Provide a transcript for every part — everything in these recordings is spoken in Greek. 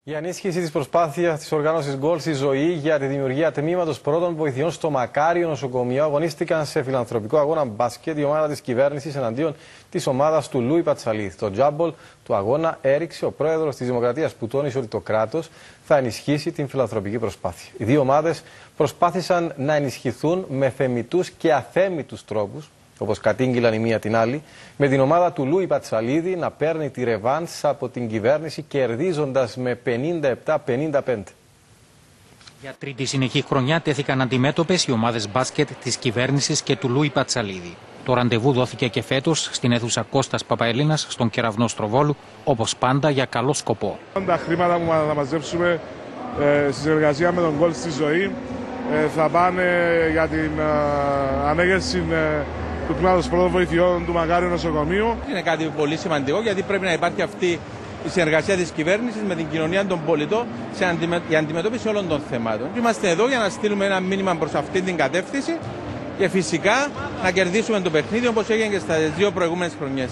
Η ενίσχυση της προσπάθειας της οργάνωσης Γκολ στη Ζωή για τη δημιουργία τμήματος πρώτων βοηθειών στο Μακάριο νοσοκομείο αγωνίστηκαν σε φιλανθρωπικό αγώνα μπάσκετ η ομάδα της κυβέρνησης εναντίον της ομάδας του Λούι Πατσαλίδη. Το τζάμπολ του αγώνα έριξε ο πρόεδρος της Δημοκρατίας που τόνισε ότι το κράτος θα ενισχύσει την φιλανθρωπική προσπάθεια. Οι δύο ομάδες προσπάθησαν να ενισχυθούν με θεμιτούς και αθέμιτους τρόπους, όπως κατήγγειλαν η μία την άλλη, με την ομάδα του Λούι Πατσαλίδη να παίρνει τη ρεβάνς από την κυβέρνηση κερδίζοντας με 57-55. Για τρίτη συνεχή χρονιά τέθηκαν αντιμέτωπες οι ομάδες μπάσκετ της κυβέρνησης και του Λούι Πατσαλίδη. Το ραντεβού δόθηκε και φέτος στην αίθουσα Κώστας Παπαελλήνας στον Κεραυνό Στροβόλου, όπως πάντα για καλό σκοπό. Τα χρήματα που θα μαζέψουμε στη συνεργασία με τον Γκολ στη Ζωή θα πάνε για την ανέγερση του τμήματος πρώτων βοηθειών του Μακάριου νοσοκομείου. Είναι κάτι πολύ σημαντικό γιατί πρέπει να υπάρχει αυτή η συνεργασία της κυβέρνησης με την κοινωνία των πολιτών για αντιμετώπιση όλων των θεμάτων. Είμαστε εδώ για να στείλουμε ένα μήνυμα προς αυτή την κατεύθυνση και φυσικά να κερδίσουμε το παιχνίδι όπως έγινε και στις δύο προηγούμενες χρονιές.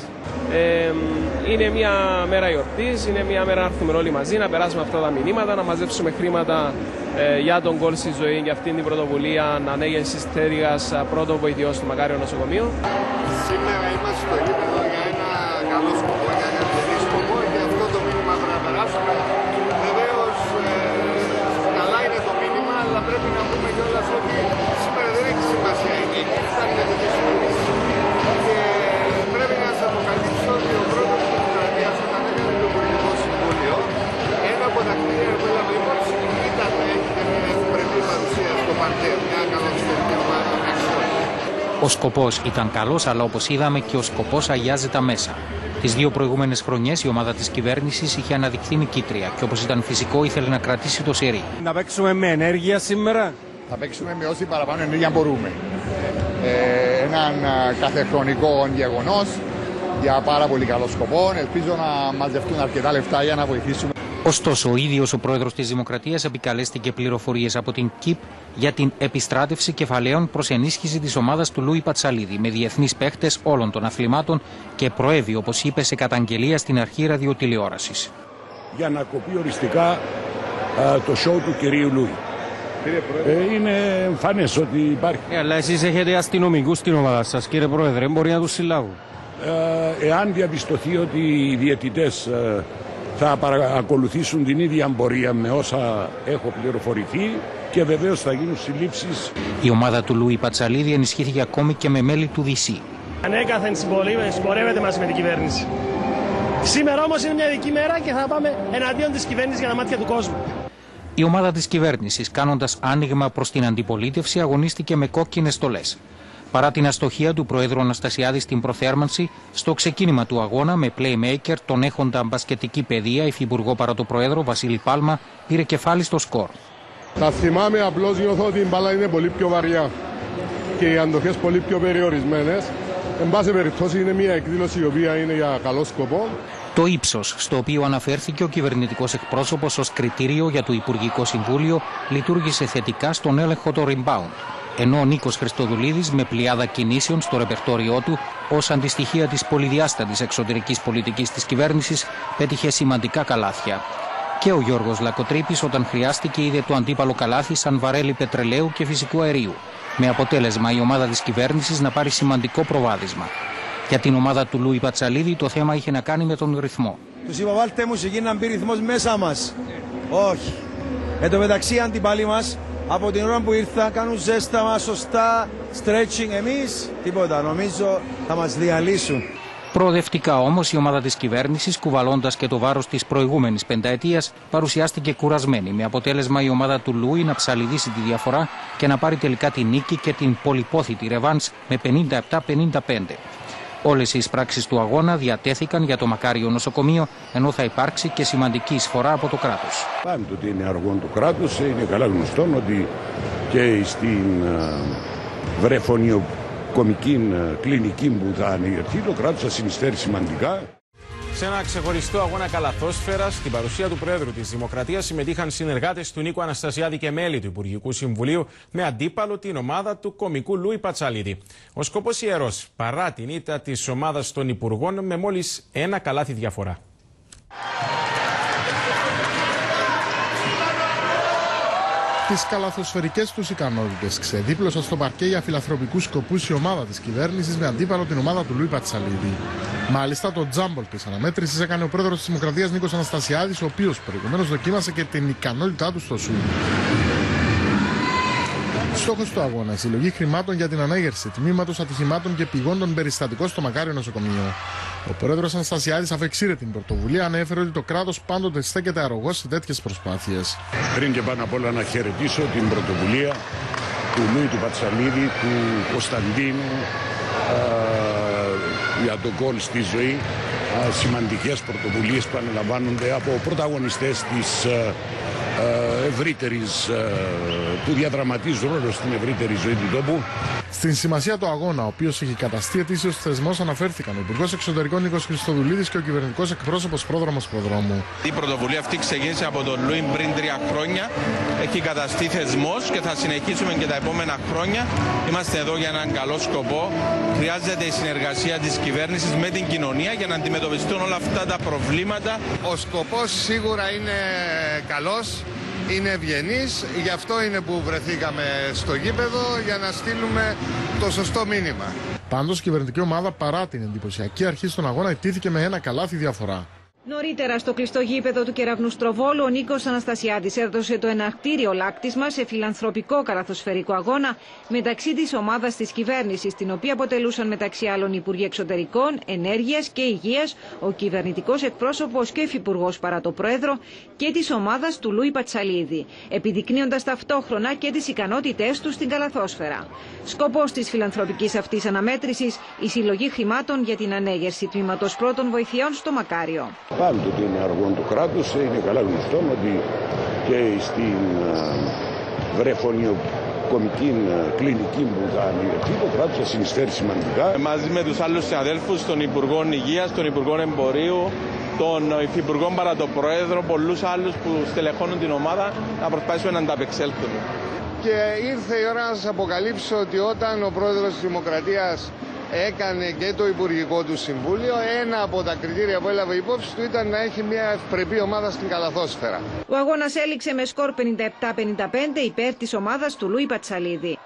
Είναι μια μέρα γιορτής, είναι μια μέρα να έρθουμε όλοι μαζί, να περάσουμε αυτά τα μηνύματα, να μαζέψουμε χρήματα για τον Γκολ στη Ζωή, για αυτήν την πρωτοβουλία ανέγερσης στέργας πρώτων βοηθειών στο Μακάριο νοσοκομείο. Σήμερα είμαστε στο γήπεδο για ένα καλό σκοπό, για ένα διεθνή σκοπό και αυτό το μήνυμα πρέπει να περάσουμε. Βεβαίως, καλά είναι το μήνυμα, αλλά πρέπει να πούμε κιόλας ότι σήμερα δεν έχει σημασία η νίκη, θα είναι δυσκολίες. Και πρέπει να σας αποκαλύψω ότι ο πρόεδρος της Δημοκρατίας όταν έκανε το Υπουργικό Συμβούλιο, ένα από τα κριτήρια που έλαβε υπόψη ήταν να έχετε μια ευπρεπή παρουσία στο παρτέρ, μια καλοπιστωτική ομάδα αξιών. Ο σκοπός ήταν καλός, αλλά όπως είδαμε και ο σκοπός αγιάζει τα μέσα. Τις δύο προηγούμενες χρονιές η ομάδα της κυβέρνησης είχε αναδειχθεί νικήτρια και όπως ήταν φυσικό ήθελε να κρατήσει το σερί. Να παίξουμε με ενέργεια σήμερα. Θα παίξουμε με όση παραπάνω ενέργεια μπορούμε. Έναν καθεχρονικό γεγονός για πάρα πολύ καλό σκοπό. Ελπίζω να μαζευτούν αρκετά λεφτά για να βοηθήσουμε. Ωστόσο, ο ίδιος ο πρόεδρος της Δημοκρατίας επικαλέστηκε πληροφορίες από την ΚΙΠ για την επιστράτευση κεφαλαίων προς ενίσχυση της ομάδας του Λούι Πατσαλίδη με διεθνείς παίχτες όλων των αθλημάτων και προέβη, όπως είπε, σε καταγγελία στην αρχή ραδιοτηλεόρασης. Για να κοπεί οριστικά το σοου του κυρίου Λούι. Είναι εμφανές ότι υπάρχει. Αλλά εσείς έχετε αστυνομικούς στην ομάδα σας, κύριε Πρόεδρε, μπορεί να τους συλλάβουν. Εάν διαπιστωθεί ότι οι διαιτητές θα ακολουθήσουν την ίδια πορεία με όσα έχω πληροφορηθεί και βεβαίως θα γίνουν συλλήψεις. Η ομάδα του Λούι Πατσαλίδη ενισχύθηκε ακόμη και με μέλη του ΔΣ. Ανέκαθεν συμπορεύεται μαζί με την κυβέρνηση. Σήμερα όμως είναι μια ειδική μέρα και θα πάμε εναντίον της κυβέρνησης για τα μάτια του κόσμου. Η ομάδα της κυβέρνησης, κάνοντας άνοιγμα προς την αντιπολίτευση, αγωνίστηκε με κόκκινες στολές. Παρά την αστοχία του Προέδρου Αναστασιάδη στην προθέρμανση, στο ξεκίνημα του αγώνα με playmaker τον έχοντα μπασκετική παιδεία, υφυπουργό παρά το Πρόεδρο Βασίλη Πάλμα, πήρε κεφάλι στο σκορ. Θα θυμάμαι, απλώς νιώθω ότι η μπάλα είναι πολύ πιο βαριά και οι αντοχές πολύ πιο περιορισμένες. Εν πάση περιπτώσει είναι μια εκδήλωση η οποία είναι για καλό σκοπό. Το ύψος, στο οποίο αναφέρθηκε ο κυβερνητικός εκπρόσωπος ως κριτήριο για το Υπουργικό Συμβούλιο, λειτουργήσε θετικά στον έλεγχο των rebound. Ενώ ο Νίκος Χριστοδουλίδης με πλειάδα κινήσεων στο ρεπερτόριό του ως αντιστοιχεία της πολυδιάστατης εξωτερικής πολιτικής της κυβέρνησης πέτυχε σημαντικά καλάθια. Και ο Γιώργος Λακοτρίπης όταν χρειάστηκε είδε το αντίπαλο καλάθι σαν βαρέλι πετρελαίου και φυσικού αερίου, με αποτέλεσμα η ομάδα της κυβέρνησης να πάρει σημαντικό προβάδισμα. Για την ομάδα του Λούι Πατσαλίδη το θέμα είχε να κάνει με τον ρυθμό. Τους είπα βάλτε μουσική να μπει ρυθμός μέσα μας. Όχι. Εν τω μεταξύ οι αντιπάλοι μας από την ώρα που ήρθα κάνουν ζέσταμα, σωστά, stretching. Εμείς τίποτα, νομίζω θα μας διαλύσουν. Προοδευτικά όμως η ομάδα της κυβέρνησης, κουβαλώντας και το βάρος της προηγούμενης πενταετίας, παρουσιάστηκε κουρασμένη, με αποτέλεσμα η ομάδα του Λούι να ψαλιδίσει τη διαφορά και να πάρει τελικά την νίκη και την πολυπόθητη ρεβάνς με 57-55. Όλες οι εισπράξεις του αγώνα διατέθηκαν για το Μακάριο νοσοκομείο, ενώ θα υπάρξει και σημαντική εισφορά από το κράτος. Πάντοτε είναι αργό του κράτους, είναι καλά γνωστό ότι και στην βρεφονιοκομική κλινική που θα ανεγερθεί το κράτος θα συνεισφέρει σημαντικά. Σε ένα ξεχωριστό αγώνα καλαθόσφαιρας, στην παρουσία του Πρόεδρου της Δημοκρατίας συμμετείχαν συνεργάτες του Νίκου Αναστασιάδη και μέλη του Υπουργικού Συμβουλίου με αντίπαλο την ομάδα του κομικού Λούι Πατσαλίδη. Ο σκοπός ιερός, παρά την ήττα της ομάδας των Υπουργών με μόλις ένα καλάθι διαφορά. Τις καλαθοσφαιρικές τους ικανότητες ξεδίπλωσαν στο παρκέ για φιλανθρωπικούς σκοπούς η ομάδα της κυβέρνησης με αντίπαλο την ομάδα του Λούι Πατσαλίδη. Μάλιστα, το τζάμπολ της αναμέτρησης έκανε ο πρόεδρος της Δημοκρατίας Νίκος Αναστασιάδης, ο οποίος προηγουμένως δοκίμασε και την ικανότητά του στο σουτ. Στόχος του αγώνα, η συλλογή χρημάτων για την ανέγερση τμήματος ατυχημάτων και πηγών των περιστατικών στο Μακάριο νοσοκομείο. Ο πρόεδρος Αναστασιάδης αφεξήρε την πρωτοβουλία, ανέφερε ότι το κράτος πάντοτε στέκεται αρρωγός σε τέτοιες προσπάθειες. Πριν και πάνω απ' όλα να χαιρετήσω την πρωτοβουλία του Λούι του Πατσαλίδη, του Κωνσταντίνου για το γκολ στη ζωή. Σημαντικές πρωτοβουλίες που αναλαμβάνονται από πρωταγωνιστές της ευρύτερης, που διαδραματίζουν ρόλο στην ευρύτερη ζωή του τόπου. Στην σημασία του αγώνα, ο οποίος έχει καταστεί ετήσιος θεσμός, αναφέρθηκαν ο Υπουργός Εξωτερικών Νίκος Χριστοδουλίδης και ο κυβερνητικός εκπρόσωπος Πρόδρομος Προδρόμου. Η πρωτοβουλία αυτή ξεκίνησε από τον Λούι πριν 3 χρόνια. Έχει καταστεί θεσμός και θα συνεχίσουμε και τα επόμενα χρόνια. Είμαστε εδώ για έναν καλό σκοπό. Χρειάζεται η συνεργασία της κυβέρνησης με την κοινωνία για να αντιμετωπιστούν όλα αυτά τα προβλήματα. Ο σκοπός σίγουρα είναι καλός. Είναι ευγενής, γι' αυτό είναι που βρεθήκαμε στο γήπεδο, για να στείλουμε το σωστό μήνυμα. Πάντως η κυβερνητική ομάδα, παρά την εντυπωσιακή αρχή στον αγώνα, ιτήθηκε με ένα καλάθι διαφορά. Νωρίτερα στο κλειστό γήπεδο του Κεραυνού Στροβόλου, ο Νίκος Αναστασιάδης έδωσε το εναρκτήριο λάκτισμα σε φιλανθρωπικό καλαθοσφαιρικό αγώνα μεταξύ της ομάδας της κυβέρνησης, την οποία αποτελούσαν μεταξύ άλλων Υπουργοί Εξωτερικών, Ενέργειας και Υγείας, ο κυβερνητικός εκπρόσωπος και υφυπουργός παρά το Πρόεδρο, και της ομάδας του Λούι Πατσαλίδη, επιδεικνύοντας ταυτόχρονα και τις ικανότητές του στην καλαθόσφαιρα. Σκοπός της φιλανθρωπικής αυτής αναμέτρησης, η συλλογή χρημάτων για την ανέγερση τμήματος πρώτων βοηθειών στο Μακάριο. Πάντοτε είναι αργόν του κράτους, είναι καλά γνωστό ότι και στην βρεφονιοκομική κλινική που θα ανοιρευτεί το κράτος θα συνεισφέρει σημαντικά. Μαζί με τους άλλους συναδέλφους, των Υπουργών Υγείας, των Υπουργών Εμπορίου, των Υφυπουργών παρά το Πρόεδρο, πολλούς άλλους που στελεχώνουν την ομάδα, να προσπαθήσουμε να ανταπεξέλθουμε. Και ήρθε η ώρα να σας αποκαλύψω ότι όταν ο πρόεδρος της Δημοκρατίας έκανε και το Υπουργικό του Συμβούλιο, ένα από τα κριτήρια που έλαβε υπόψη του ήταν να έχει μια ευπρεπή ομάδα στην καλαθόσφαιρα. Ο αγώνας έληξε με σκορ 57-55 υπέρ της ομάδας του Λούι Πατσαλίδη.